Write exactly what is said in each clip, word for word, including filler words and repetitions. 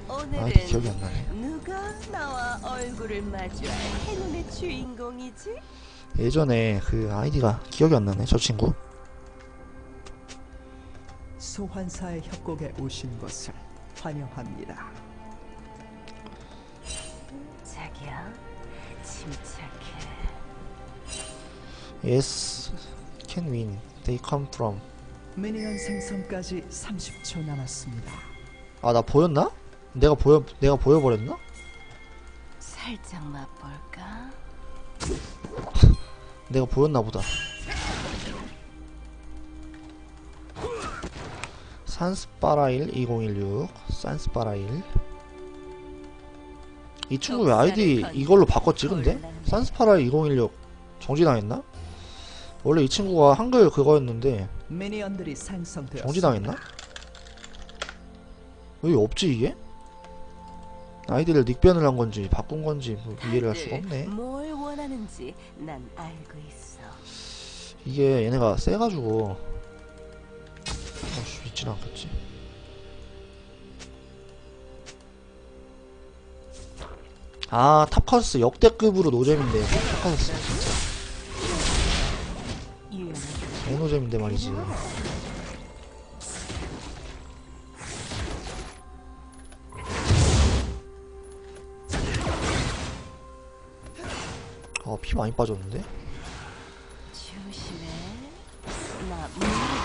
아이디 기억이 안 나네. 누가 나와 얼굴을 마주할 행운의 주인공이지? 예전에 그 아이디가 기억이 안 나네, 저 친구. 소환사의 협곡에 오신 것을 환영합니다. 자기야, 침착해. Yes, can win. They come from. 미니언 생성까지 삼십 초 남았습니다. 아, 나 보였나? 내가 보여, 내가 보여버렸나? 살짝 맛볼까? 내가 보였나 보다. 산스파라일 이공일육. 산스파라일. 이 친구 왜 아이디 이걸로 바꿨지 근데? 산스파라일 이공일육 정지당했나? 원래 이 친구가 한글 그거였는데 미니언들이 생성되었습니다. 정지당했나? 왜 없지 이게? 아이디를 닉변을 한 건지 바꾼 건지 뭐 이해를 할 수가 없네. 뭘 원하는지 난 알고 있어. 이게 얘네가 세가지고 어씨 있진 않겠지. 아 탑커스 역대급으로 노잼인데 탑커스 진짜 개노잼인데 말이지. 어, 피 많이 빠졌는데? 조심해. 나 물.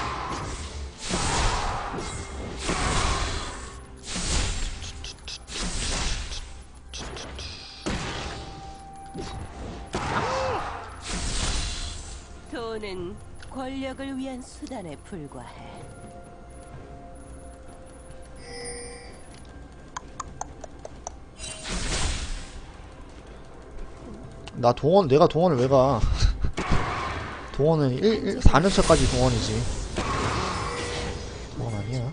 돈은 권력을 위한 수단에 불과해. 나 동원, 내가 동원을 왜 가? 동원은 일, 사 년차까지 동원이지. 동원 아니야.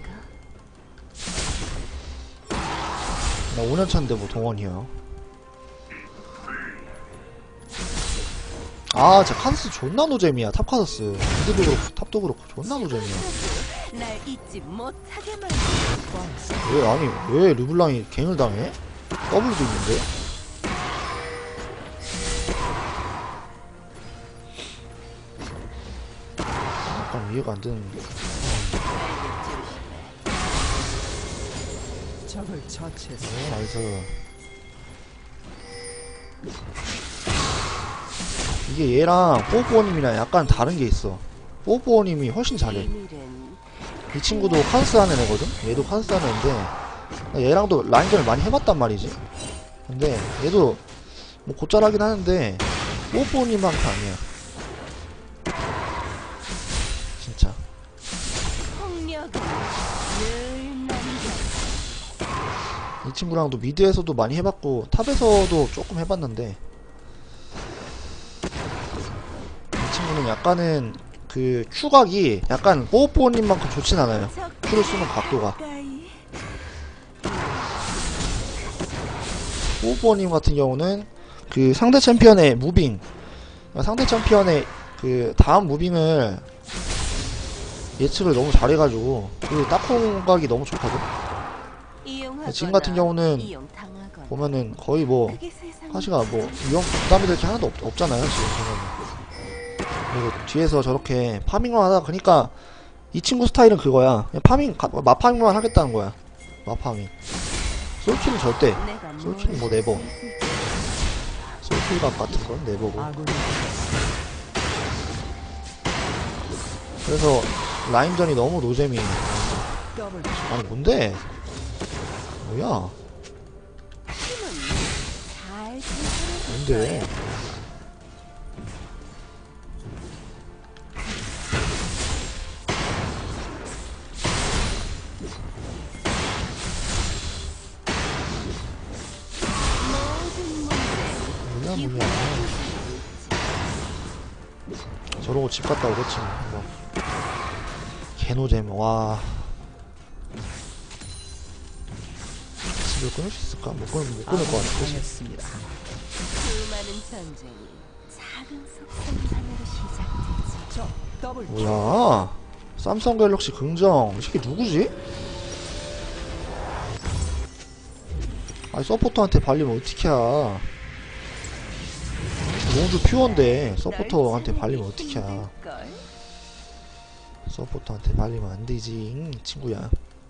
나 오 년차인데 뭐 동원이야. 아, 진짜 칸스 존나 노잼이야. 탑카서스. 미드도 그렇고 탑도 그렇고 존나 노잼이야. 날 잊지 못하게 만들. 왜 아니 왜 르블랑이 갱을 당해? 더블도 있는데? 약간 이해가 안 되는. 적을 처치했습니다. 네, 나이스. 이게 얘랑 뽀뽀님이랑 약간 다른 게 있어. 뽀뽀님이 훨씬 잘해. 이 친구도 카스 하는 애거든? 얘도 카스 하는 애인데 얘랑도 라인전을 많이 해봤단 말이지. 근데 얘도 뭐 곧잘하긴 하는데 뽀뽀님만큼 아니야 진짜. 이 친구랑도 미드에서도 많이 해봤고 탑에서도 조금 해봤는데 이 친구는 약간은 그 큐각이 약간 뽀뽀님만큼 좋진 않아요. 큐를 쓰는 각도가. 뽀뽀님 같은 경우는 그 상대 챔피언의 무빙, 상대 챔피언의 그 다음 무빙을 예측을 너무 잘해가지고 그 딱콩각이 너무 좋거든. 지금 같은 경우는 보면은 거의 뭐 하시가 뭐 위험 부담이 될 게 하나도 없, 없잖아요 지금 보면은. 그리고 뒤에서 저렇게 파밍만 하다 그니까 이 친구 스타일은 그거야. 그냥 파밍 마파밍만 하겠다는 거야. 마파밍. 솔킬은 절대. 솔킬은 뭐 네버. 솔킬각 같은 건 네버고. 그래서 라인전이 너무 노잼이. 아니 뭔데? 뭐야? 뭔데? 뭐냐 뭐냐. 저러고 집 갔다 오겠지 뭐. 개노잼. 와. 집을 끊을 수 있을까? 못 끊을, 못 끊을 것 같아. 당했습니다. 수많은 전쟁이 작은 속성상으로 시작되지. 적 더블 뭐야? 삼성 갤럭시 긍정. 이 새끼 누구지? 아니 서포터한테 발리면 어떡해. 롱주 퓨어인데 서포터한테 발리면 어떡해. 서포터한테 발리면 안되지 응, 친구야.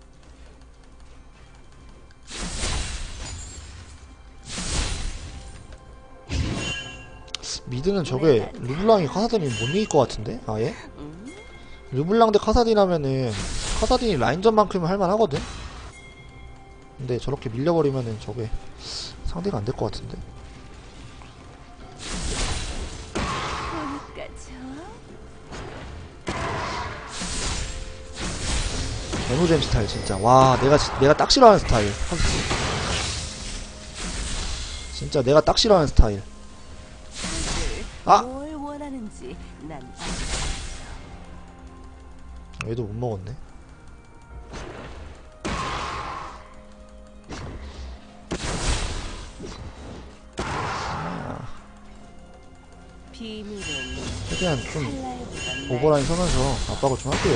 미드는 저게 르블랑이 카사딘이 못 이길 것 같은데? 아예? 르블랑 대 카사딘 하면은 카사딘이 라인전만큼은 할만하거든? 근데 저렇게 밀려버리면은 저게 상대가 안 될 것 같은데? 개노잼 스타일 진짜. 와 내가 지- 내가 딱 싫어하는 스타일. 진짜 내가 딱 싫어하는 스타일. 아! 뭘 원하는지 난 얘도 못 먹었네. 비밀은 최대한 좀 칼날보단 오버라인 서면서 압박을 좀 할게요.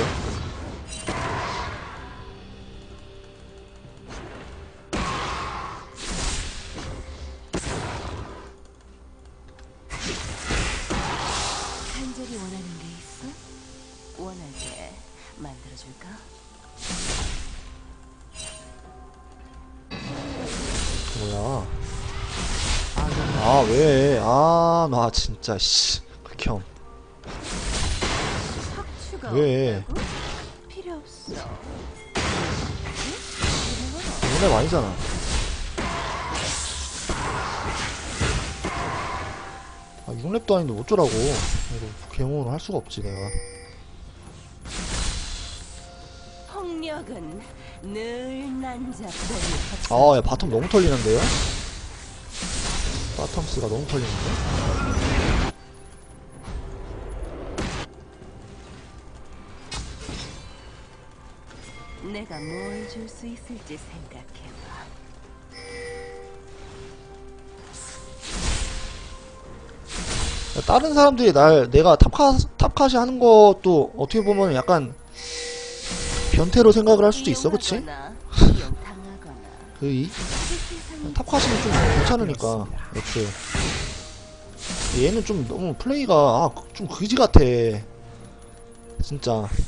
간절히 원하는 게 있어? 원하게 만들어줄까? 뭐야? 아 왜? 아 나 진짜 씨 극혐. 척추가 왜? 없다고? 필요 없어. 이번에 아니잖아. 아 육 렙도 아닌데 어쩌라고. 이거 개몽으로 할 수가 없지 내가. 폭력은 늘 난잡하니. 아야 바텀 너무 털리는데요? 바텀스가 너무 털리는데? 내가 뭘 줄 수 있을지 생각해봐. 다른 사람들이 날 내가 탑카 탑카시 하는 것도 어떻게 보면 약간 변태로 생각을 할 수도 있어, 그치? 이용하거나 이용당하거나. 그이 세상이 탑카시는 좀 괜찮으니까 애초에. 얘는 좀 너무 플레이가 아, 좀 그지 같아. 진짜.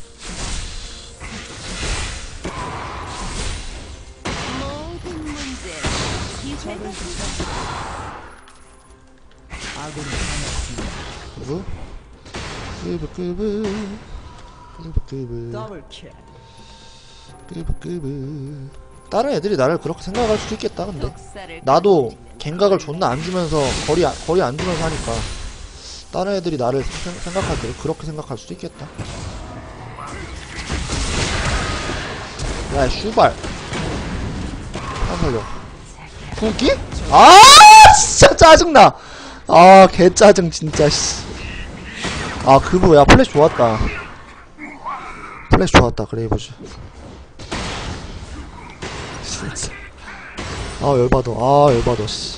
모든 문제를 기회가 아군이 당했습니다. 끄브 끄브 끄브 끄브 끄브 더블킬. 끄브 끄브. 다른 애들이 나를 그렇게 생각할 수도 있겠다. 근데 역사를 나도 가리키면 갱각을 존나 안 주면서 거리 안- 거리 안 주면서 하니까 다른 애들이 나를 생- 생각할 때 그렇게 생각할 수도 있겠다. 야 슈발 안 살려. 후기? 아 진짜 짜증나. 아 개짜증 진짜 씨. 아 그거 야 플래시 좋았다. 플래시 좋았다 그레이버즈. 진짜. 아 열받아. 아 열받아 씨.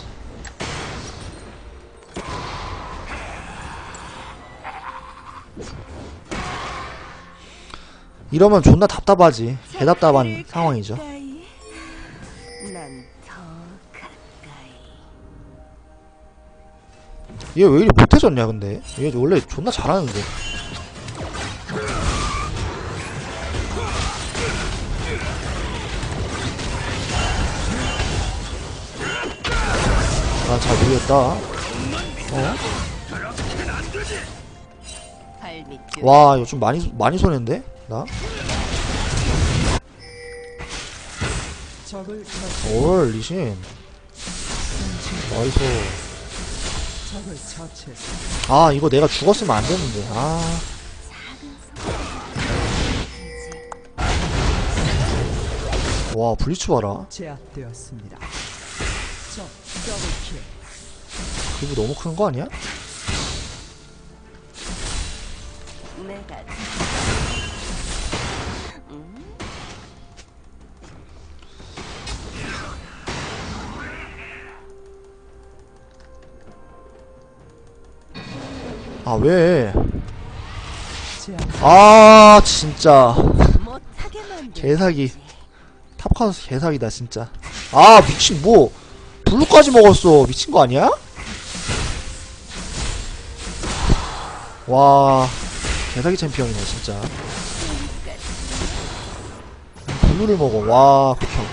이러면 존나 답답하지. 개답답한 상황이죠. 가까이. 난 더 가까이. 얘 왜 이리 못해졌냐 근데. 얘 원래 존나 잘하는데. 아 잘 모르겠다. 어? 발밑 와 이거 좀 많이 많이 손했는데? 나? 적을 처치. 올 리신 나이스. 적을 처치했습니다. 아 이거 내가 죽었으면 안 됐는데. 아 와 블리츠 봐라. 제압되었습니다. 적 더블킬. 그거 너무 큰 거 아니야? 내가 음? 아 왜? 제압. 아 진짜 못하게 만들 개사기. 탑카우스 개사기다 진짜. 아 미친 뭐 블루까지 먹었어. 미친 거 아니야? 와, 개사기 챔피언이네 진짜. 블루를 먹어. 와, 극혐.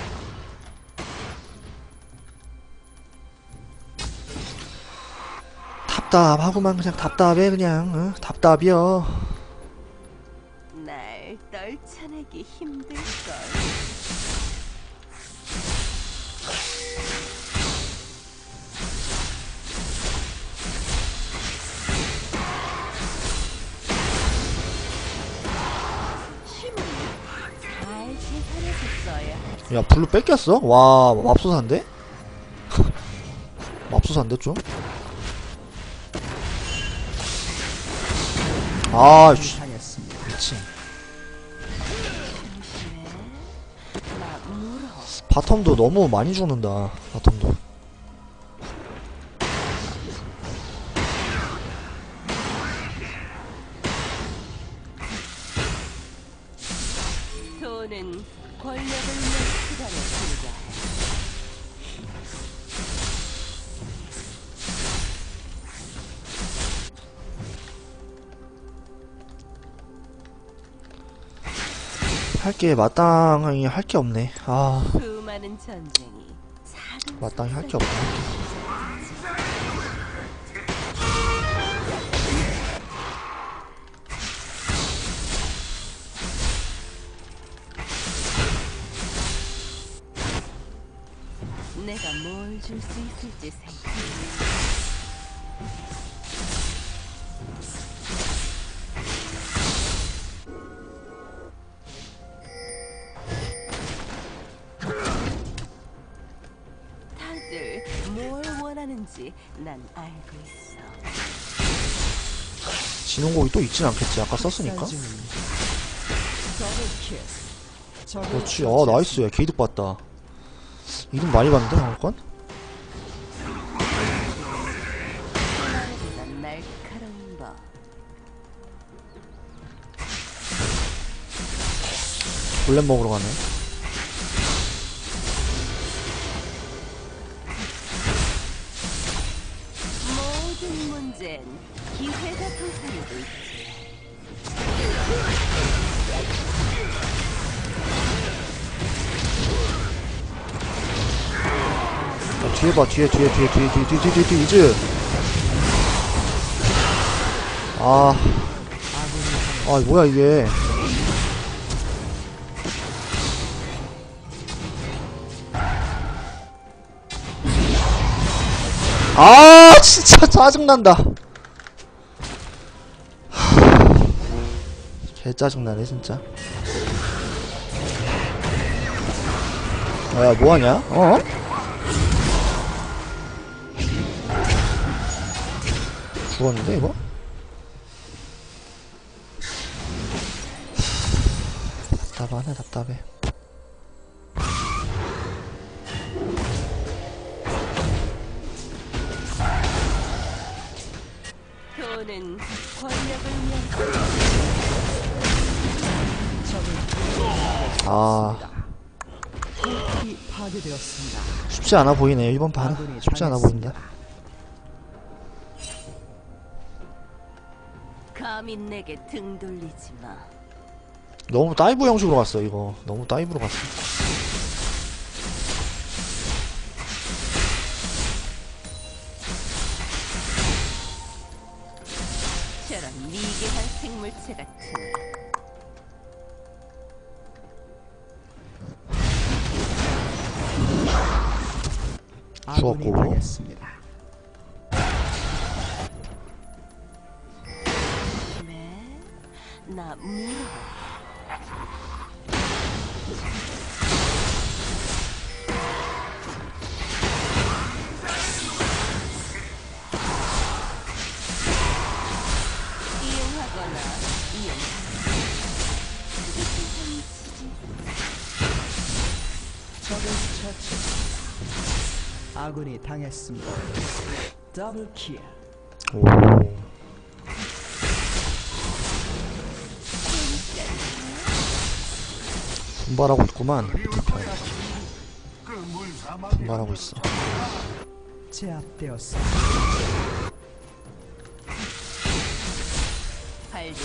답답하구만. 그냥 답답해 그냥. 어? 답답이여. 날 떨쳐내기 힘들걸. 힘을 잘 계산해서 써야 하지. 야, 블루 뺏겼어? 와, 맙소사인데? 맙소사인데 좀? 아, 씨, 당했습니다. 미친. 조심해. 나 물어. 바텀도 너무 많이 죽는다. 바텀도. 돈은 권력을 내 시간에 불과해. 할 게 마땅히 할 게 없네. 아, 수많은 전쟁이 작은 마땅히 할 게 없네. 내가 뭘 줄 수 있을지 생각해. 다들 뭘 원하는지 난 알고 있어. 진홍곡이 또 있진 않겠지. 아까 썼으니까. 쌀 중입니다. 더블킬. 적을 그렇지. 아, 나이스. 야, 개이득 봤다. 이름 많이 봤는데, 방금건? 나보다 날카로운 법. 골렘 먹으러 가네. 모든 문제는 기회가 도사리고 있지. 야, 뒤에 봐. 뒤에, 뒤에, 뒤에, 뒤에, 뒤에, 뒤에, 뒤에, 뒤에, 이즈. 아, 아, 뭐야, 이게. 아, 진짜 짜증난다. 개 짜증나네, 진짜. 아, 야, 뭐하냐? 어? 죽었는데, 이거? 답답하네, 답답해. 돈은 권력을 면 아, 이 파괴되었습니다. 쉽지 않아 보이네. 일 번 반. 쉽지 않아 보인다. 감히 내게 등 돌리지 마. 너무 다이브 형식으로 갔어, 이거. 너무 다이브로 갔어. 저런 미개한 생물체 같은. 아군이 죽었고. 당했습니다. 네, 나 물어. 이용하거나 이용하거나. 적을 처치. 아군이 당했습니다. 더블킬. 오. 분발하고 있구만. 분발하고 있어. 제압되었습니다. 발도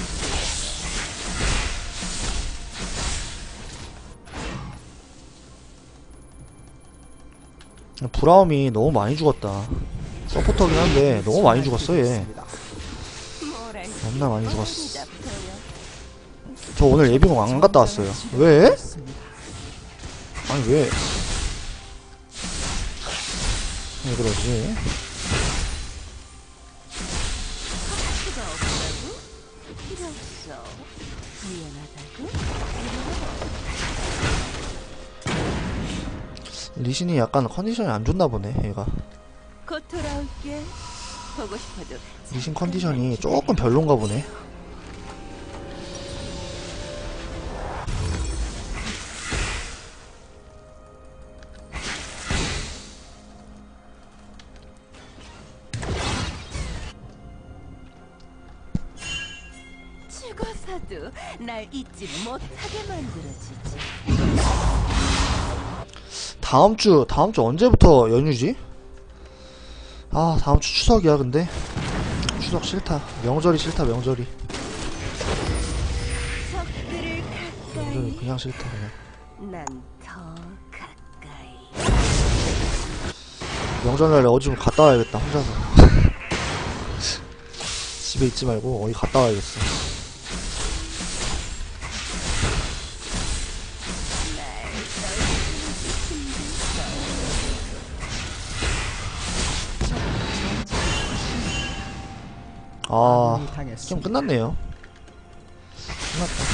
브라움이 너무 많이 죽었다. 서포터긴 한데 너무 많이 죽었어 얘. 뭐랄 겁나 많이 죽었어. 답답해요. 저 오늘 예비공 안 갔다 왔어요. 왜? 아니 왜? 왜 그러지? 필요 없다고? 필요 없어. 미안하다고? 리신이 약간 컨디션이 안 좋나 보네 얘가. 곧 돌아올게. 보고 싶어도 리신 컨디션이 조금 별론가 보네. 죽어서도 날 잊지 못하게 만들어주지. 다음 주 다음 주 언제부터 연휴지? 아 다음 주 추석이야. 근데 추석 싫다. 명절이 싫다. 명절이 적들을 명절이 가까이. 그냥 싫다 그냥. 난 더 가까이. 명절날에 어디 좀 갔다 와야겠다 혼자서. 집에 있지 말고 어디 갔다 와야겠어. 날 떨치는 힘들어. 아 아군이 좀 당했습니다. 끝났네요. 끝났다.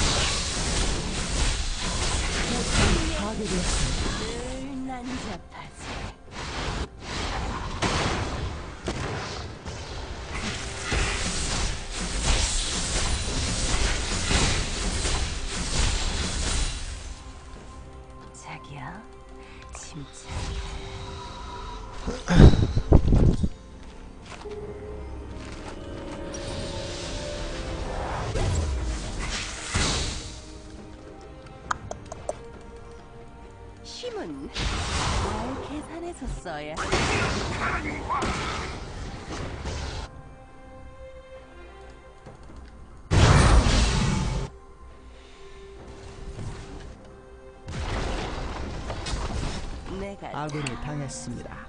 파괴되었습니다. 늘 난잡하지. 자기야, 침착해. 힘은 잘 계산해서 써야 해. 내가 아군이 당했습니다.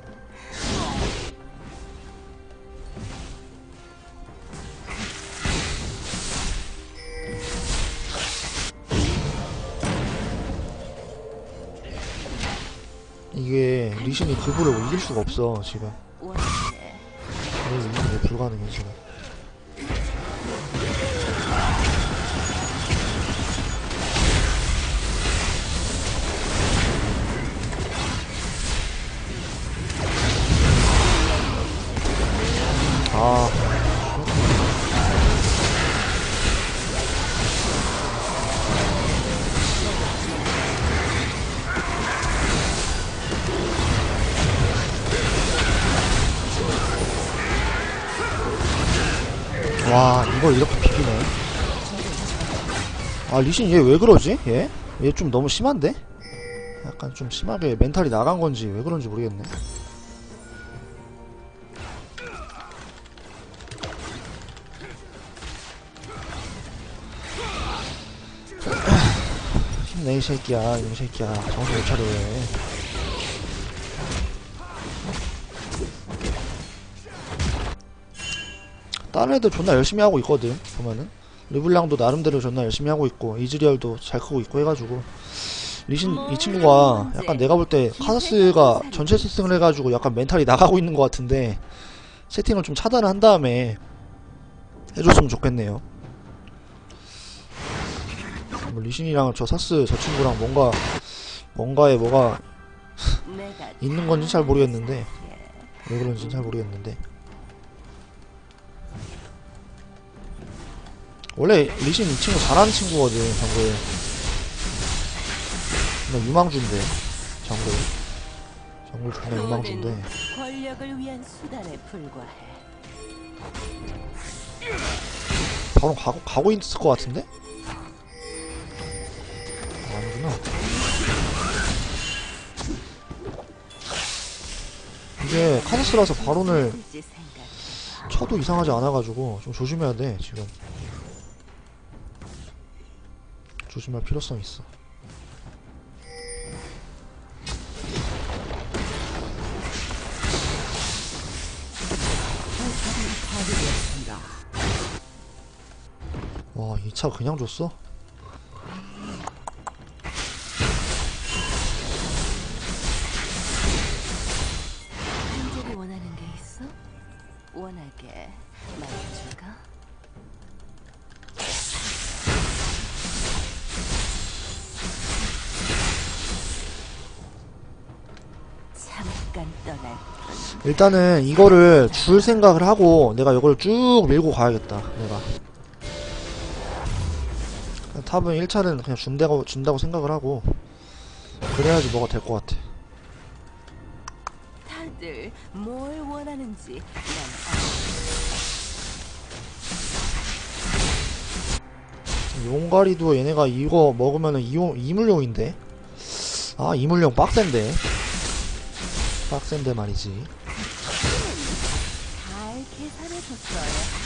이게 리신이 그부를 이길 수가 없어 지금. 원해. 그래서 이기는 게 불가능해 지금. 아 와 이걸 이렇게 비비네. 아 리신 얘 왜 그러지? 얘? 얘 좀 너무 심한데? 약간 좀 심하게 멘탈이 나간 건지 왜 그런지 모르겠네. 힘내 이 새끼야 이 새끼야 정신 못 차려 왜. 다른 애들 존나 열심히 하고 있거든 보면은. 르블랑도 나름대로 존나 열심히 하고 있고 이즈리얼도 잘 크고 있고 해가지고 리신 이 친구가 약간 내가 볼 때 카사스가 전체 세팅을 해가지고 약간 멘탈이 나가고 있는 것 같은데 세팅을 좀 차단을 한 다음에 해줬으면 좋겠네요. 뭐 리신이랑 저 사스 저 친구랑 뭔가 뭔가에 뭐가 내가 있는 건지 잘 모르겠는데 왜 그런지 잘 모르겠는데 원래 리신 이 친구 잘하는 친구거든. 정글 존나 유망주인데 정글 정글 존나 유망주인데 권력을 위한 수단에 불과해. 바로 가고, 가고 있을 것 같은데? 아, 아니구나. 이게 카서스라서 바론을 있을지 생각해봐. 쳐도 이상하지 않아가지고 좀 조심해야 돼 지금. 조심할 필요성 있어. 파괴되었습니다. 와, 이 차 그냥 줬어? 한젤이 원하는 게 있어? 원하게 말해줄까? 잠깐 떠날 일단은 이거를 줄 생각을 하고 내가 이걸 쭉 밀고 가야겠다. 내가 탑은 일 차는 그냥 준다고, 준다고 생각을 하고 그래야지 뭐가 될 것 같아. 다들 뭘 원하는지 난 용가리도 얘네가 이거 먹으면은 이용, 이물용인데. 아, 이물용 빡센데. 빡센데 말이지. 잘 계산해줬어요.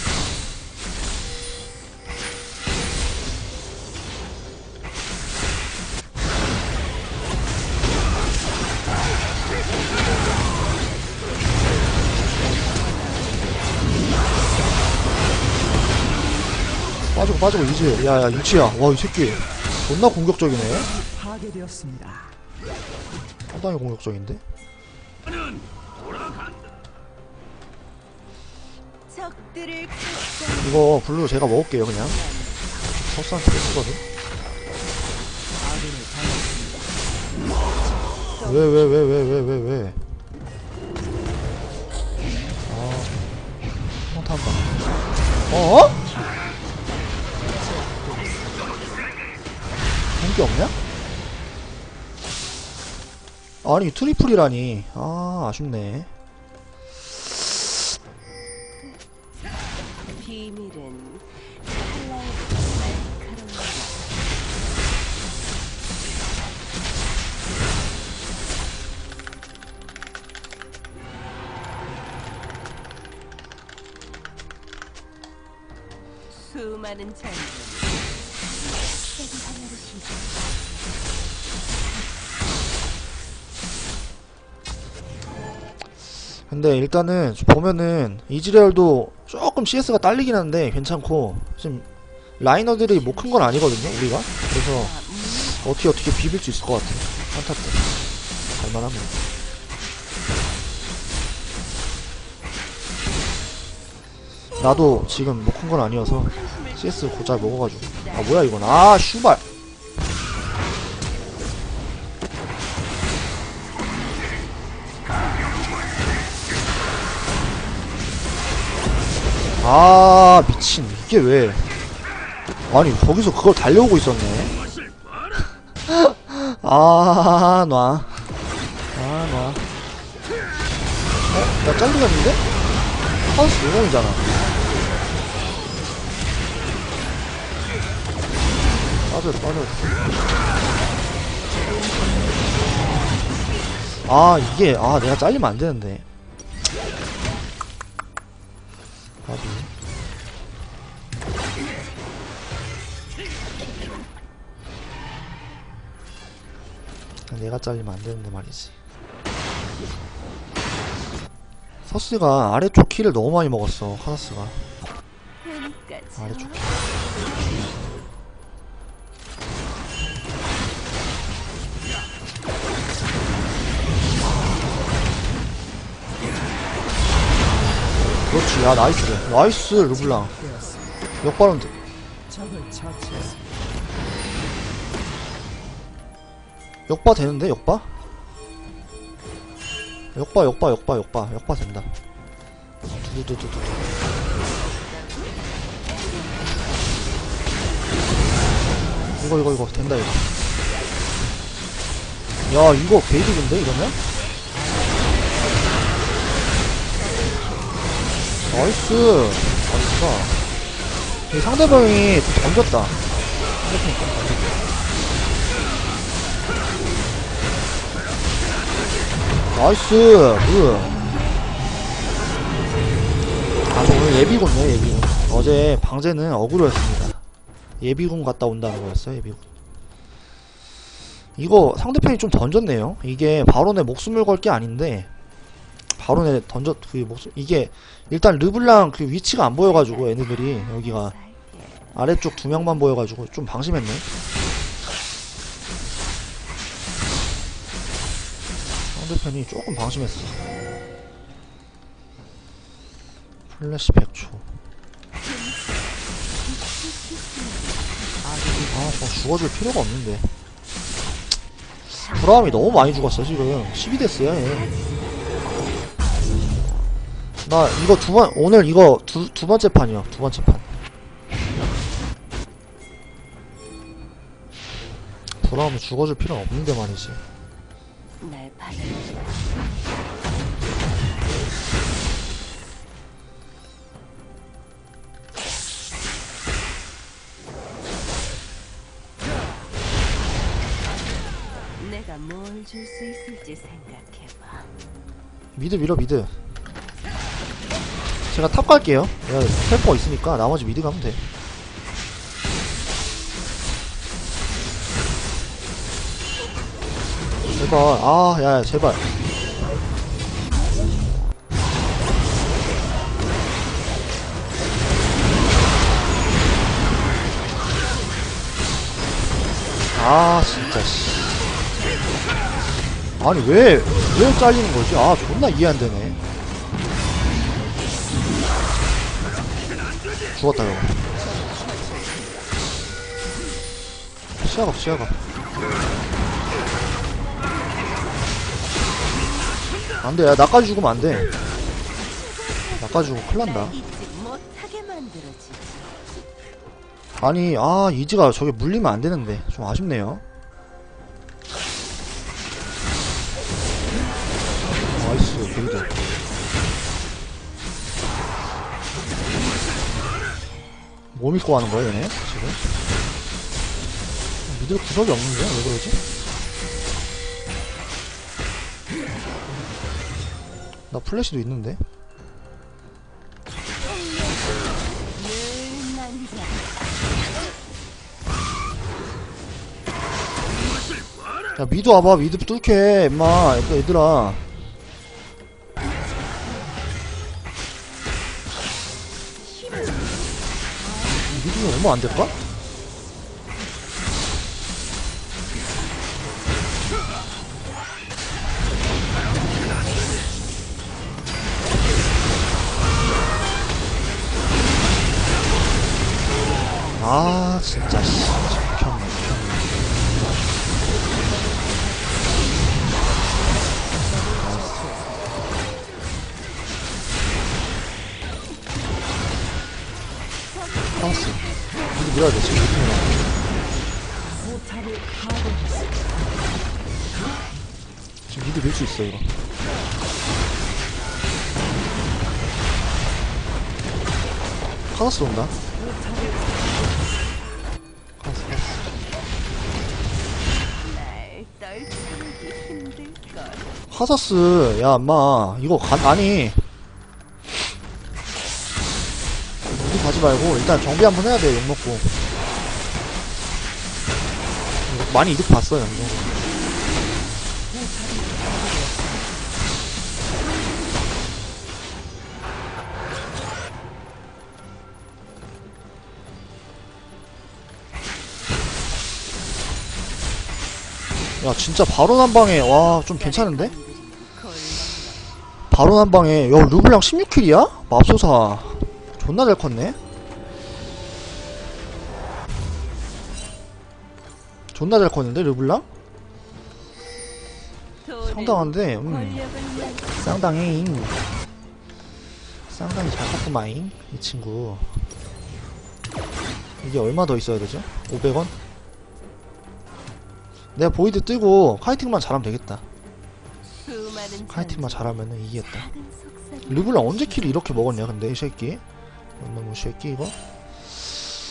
빠지고 빠지고 이제 야야 유치야. 와, 이 새끼 존나 공격적이네. 파괴되었습니다. 상당히 공격적인데. 적들을 쫓아 이거 블루 제가 먹을게요 그냥. 서스한테 쓰거든. 왜 왜 왜 왜 왜 왜 왜? 아, 못한다. 어? 본게 없냐? 아니 트리플이라니. 아, 아쉽네. 비밀은 칼날보다 날카로운 수많은 전쟁 세기 하나를 시작. 근데 일단은 보면은 이즈리얼도 조금 씨에스가 딸리긴 한데 괜찮고 지금 라이너들이 뭐 큰 건 아니거든요 우리가. 그래서 어떻게 어떻게 비빌 수 있을 것 같아. 한타 때 갈만하면. 나도 지금 뭐 큰 건 아니어서 씨에스 고잘 먹어가지고. 아 뭐야 이건. 아 슈발. 아 미친 이게 왜. 아니 거기서 그걸 달려오고 있었네. 아 놔. 아 놔. 어? 나 잘리겠는데? 하우스 요정이잖아. 빠졌어 빠졌어. 아 이게 아 내가 잘리면 안되는데. 나도 내가 잘리면 안되는데 말이지. 서스가 아래쪽 키를 너무 많이 먹었어. 카사스가 그러니까 아래쪽 키. 그렇지. 야 나이스 나이스 르블랑. 역발은 적을 처치했습니다. 역바 되는데 역바? 역바 역바 역바 역바 역바 된다. 두두두두두. 이거 이거 이거 된다 이거. 야 이거 개이득인데 이러면? 나이스. 나이스다. 상대방이 좀 던졌다. 상대방이 좀 던졌다. 나이스. 그. 아, 저 오늘 예비군이에요, 예비군. 어제 방제는 어그로였습니다. 예비군 갔다 온다는 거였어요, 예비군. 이거 상대편이 좀 던졌네요. 이게 바론에 목숨을 걸 게 아닌데, 바론에 던졌, 그 목숨, 이게, 일단 르블랑 그 위치가 안 보여가지고, 얘네들이, 여기가, 아래쪽 두 명만 보여가지고, 좀 방심했네. 상대편이 조금 방심했어. 플래시 백 초. 아, 저 죽어줄 필요가 없는데. 브라움이 너무 많이 죽었어, 지금. 십이 됐어요, 얘. 나 이거 두 번, 오늘 이거 두, 두 번째 판이야, 두 번째 판. 브라움이 죽어줄 필요는 없는데 말이지. 날 받아. 내가 뭘 줄 수 있을지 생각해봐. 미드 밀어, 미드. 제가 탑 갈게요. 내가 텔포가 있으니까 나머지 미드 가면 돼. 제발, 아, 야, 야, 제발. 아, 진짜, 씨. 아니, 왜, 왜 잘리는 거지? 아, 존나 이해 안 되네. 죽었다, 이거. 시야가, 시야가. 안 돼, 야, 나까지 죽으면 안 돼. 나까지 죽으면 큰일 난다. 잊지 못하게 만들어주지. 아니, 아, 이즈가 저게 물리면 안 되는데. 좀 아쉽네요. 나이스, 게이드. 뭐 믿고 하는 거야, 얘네? 지금? 미들 구석이 없는데? 왜 그러지? 나 플래시도 있는데? 늘 난자. 야, 미드 와봐. 미드 뚫게, 임마. 얘들아. 미드는 얼마 안 될까? 아, 진짜, 씨. 미쳤네, 미쳤네. 나이스. 미드 밀어야 돼, 지금 미드 밀어. 포탑을 파괴했습니다. 지금 미드 밀 수 있어, 이거. 카더스 온다. 카더스, 카더스. 날 떨치기 힘들걸. 카더스, 야, 인마. 이거 간, 아니. 미드 가지 말고, 일단 정비 한번 해야 돼, 욕먹고. 많이 이득 봤어요, 이 정도. 야, 진짜 바로 한 방에, 와, 좀 괜찮은데? 바로 한 방에, 야, 르블랑 십육 킬이야? 맙소사. 존나 잘 컸네? 존나 잘 컸는데, 르블랑? 상당한데, 음. 상당히, 상당히 잘 컸구마잉, 이 친구. 이게 얼마 더 있어야 되죠? 오백 원? 내가 보이드 뜨고 카이팅만 잘하면 되겠다. 카이팅만 잘하면은 이기겠다. 르블랑 언제 킬을 이렇게 먹었냐 근데 이 새끼. 너무 새끼 이거.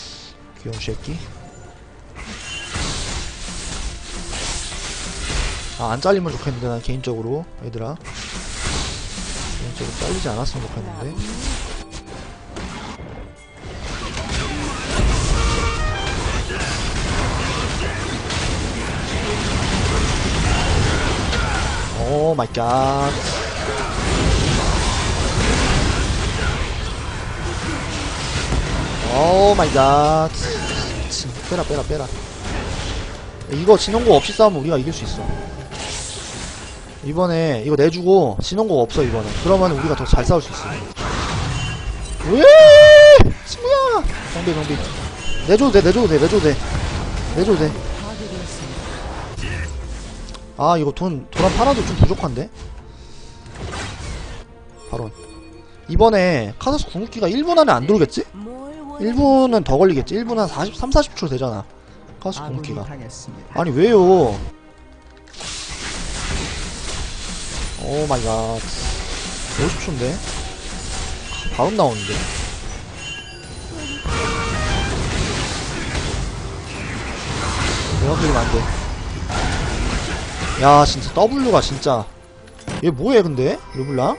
귀여운 새끼. 아, 안 잘리면 좋겠는데, 난 개인적으로. 얘들아. 개인적으로 잘리지 않았으면 좋겠는데. 오 마이 갓. 오 마이 갓. 빼라, 빼라, 빼라. 이거 진원고 없이 싸우면 우리가 이길 수 있어. 이번에 이거 내주고 진원고 없어 이번에. 그러면 우리가 더 잘 싸울 수 있어. 왜? 친구야. 정비 정비. 내줘도 돼, 내줘도 돼, 내줘도 돼, 내줘도 돼. 아 이거 돈 도란 팔아도 좀 부족한데. 바로 이번에 카사스 궁극기가 일 분 안에 안 들어오겠지? 일 분은 더 걸리겠지. 일 분 한 사십, 삼, 사십 초 되잖아 카사스 궁극기가. 아니 왜요? 오 마이 갓. 오십 초인데 바로 나오는데. 내가 걸리면 안돼. 야 진짜 W가 진짜. 얘 뭐해 근데? 르블랑?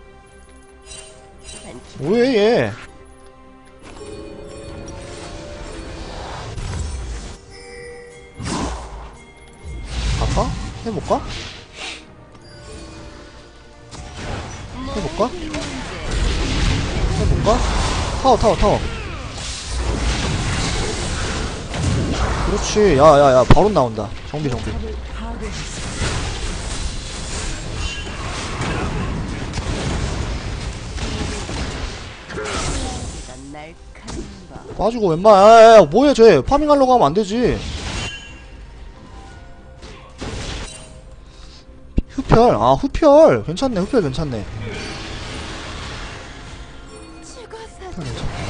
뭐해 얘? 갈까? 해볼까? 해볼까? 해볼까? 타워 타워 타워. 그렇지. 야야야 바로 나온다. 정비 정비. 빠지고 웬만. 야야야 뭐해 쟤. 파밍하려고 하면 안되지. 흡혈. 아 흡혈 괜찮네. 흡혈 괜찮네. 흡혈 괜찮다.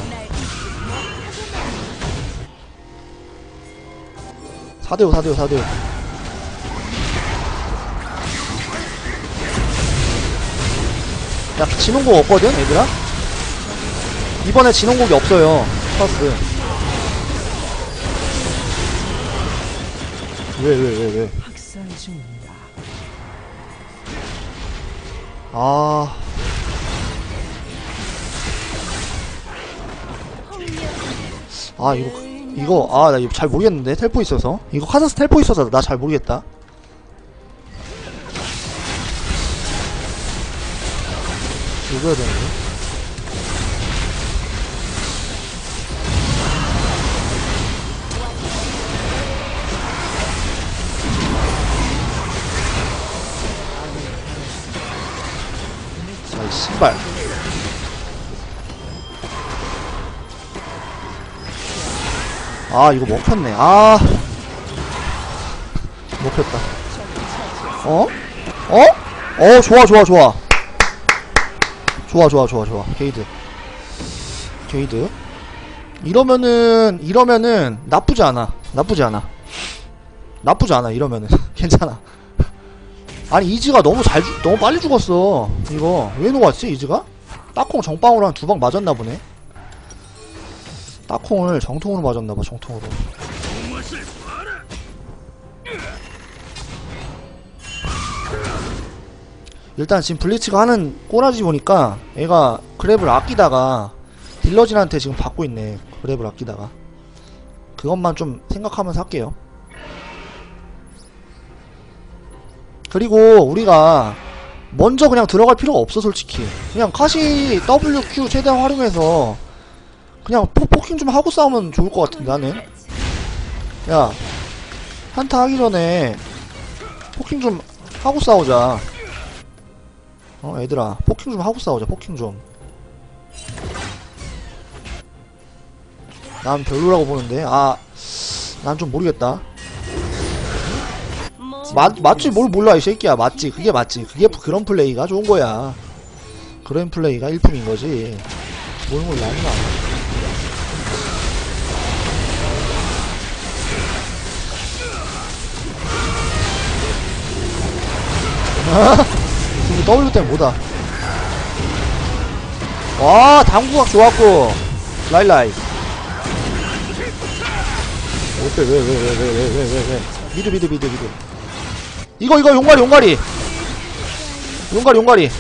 사 대 오 사 대 오 사 대 오. 야 진홍곡 없거든 얘들아? 이번에 진홍곡이 없어요 카사스. 왜 왜 왜 왜? 학살 중입니다. 아 아 이거 이거 아 나 이거 잘 모르겠는데. 텔포 있어서 이거 카사스 텔포 있어서 나 잘 모르겠다. 이거야 되는데. 아이 씨발. 아 이거 먹혔네. 아 먹혔다. 어? 어? 어 좋아 좋아 좋아 좋아 좋아 좋아 좋아. 게이드 게이드. 이러면은 이러면은 나쁘지 않아. 나쁘지 않아. 나쁘지 않아 이러면은. 괜찮아. 아니 이즈가 너무 잘 죽, 너무 빨리 죽었어. 이거 왜 녹았지 이즈가? 딱콩 정빵으로 한 두 방 맞았나 보네. 딱콩을 정통으로 맞았나봐. 정통으로. 일단 지금 블리츠가 하는 꼬라지 보니까 얘가 그랩을 아끼다가 딜러진한테 지금 받고 있네. 그랩을 아끼다가. 그것만 좀 생각하면서 할게요. 그리고 우리가 먼저 그냥 들어갈 필요가 없어 솔직히. 그냥 카시 더블유 큐 최대한 활용해서 그냥 포, 포킹 좀 하고 싸우면 좋을 것 같은데 나는. 야 한타 하기 전에 포킹 좀 하고 싸우자. 어 얘들아 포킹 좀 하고 싸우자. 포킹 좀. 난 별로라고 보는데. 아 난 좀 모르겠다. 맞, 맞지 뭘 몰라 이 새끼야. 맞지 그게 맞지. 그게 그런 플레이가 좋은 거야. 그런 플레이가 일품인 거지. 뭘 몰라 임마. 지금 W 때문에 뭐다. 와 당구각 좋았고. 라일라이. 어때 왜 왜 왜 왜 왜 왜 왜 미드 미드 미드 미드. 이거 이거 용가리 용가리 용가리 용가리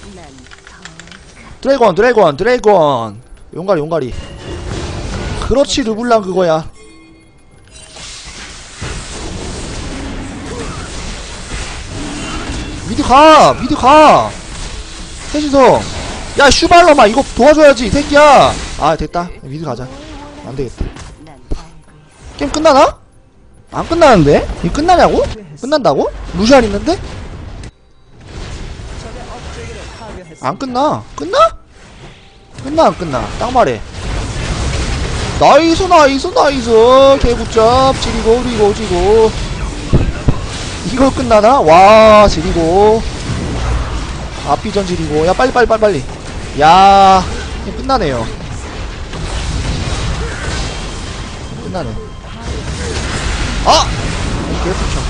드래곤 드래곤 드래곤 용가리 용가리. 그렇지 르블랑 그거야. 미드 가 미드 가 셋이서. 야 슈발러마 이거 도와줘야지 이 새끼야. 아 됐다 미드 가자. 안되겠다. 게임 끝나나? 안 끝나는데? 이거 끝나냐고? 끝난다고? 루시안 있는데? 안 끝나. 끝나? 끝나 안 끝나? 딱 말해. 나이스 나이스 나이스 개굿잡. 지리고 지리고 지리고. 이거 끝나나? 와 지리고. 앞비전 지리고. 야 빨리 빨리 빨리 빨리. 야 이거 끝나네요. 끝나네. 아! 개푸쳐.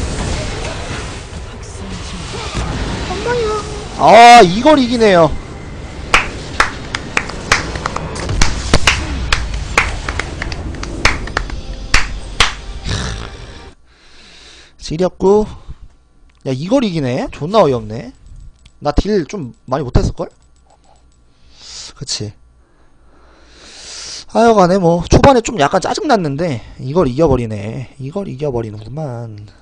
아 이걸 이기네요. 지렸고. 야 이걸 이기네? 존나 어이없네. 나 딜 좀 많이 못했을걸? 그치. 하여간에 뭐 초반에 좀 약간 짜증났는데 이걸 이겨버리네. 이걸 이겨버리는구만.